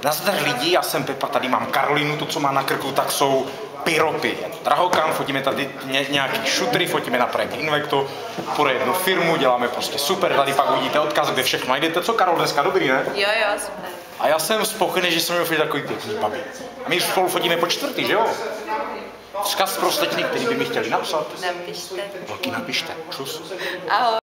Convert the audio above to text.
Nazdar lidi, já jsem Pepa, tady mám Karolinu, to, co má na krku, tak jsou pyropy. Je to drahokam, fotíme tady nějaký šutry, fotíme na projekt Invecto, pro jednu firmu, děláme prostě super, tady pak uvidíte odkaz, kde všechno najdete. Co, Karol, dneska dobrý, ne? Jo, super. A já jsem spokojený, že jsem měl takový pěkný babi. A my spolu fotíme po čtvrtý, že jo? Vzkaz pro slečny, který by mi chtěli napsat. Napište. Holky, napište. Čus. Ahoj.